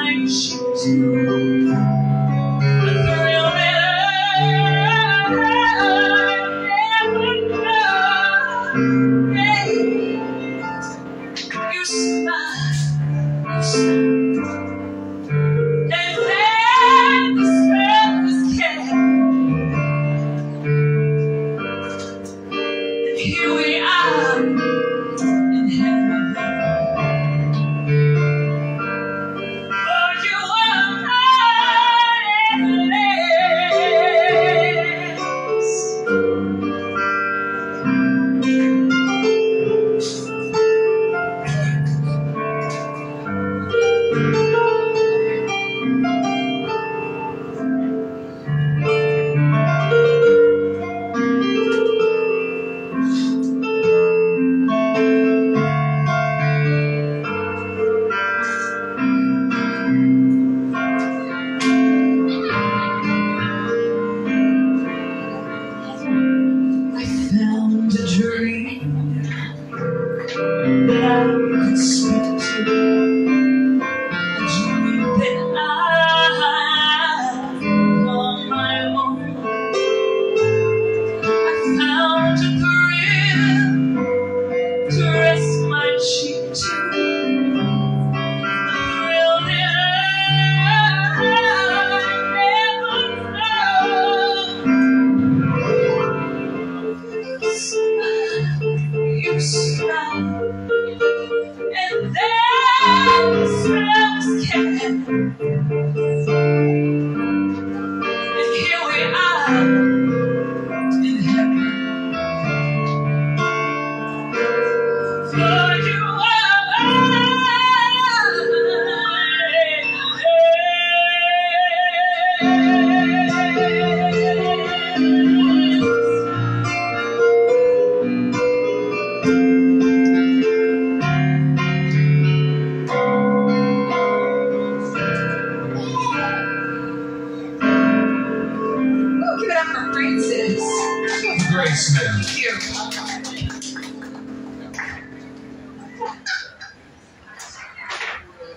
my cheek to the thrill that I never know. Hey, you smile, you smile, and then the spell was cast, and here we are in heaven. That I could speak to, a dream that I call my own. I found a thrill to rest my cheek to, a thrill that I never know. You smile, and then the smells came, and here we are in heaven. For you are Grace Elsen. Thank you.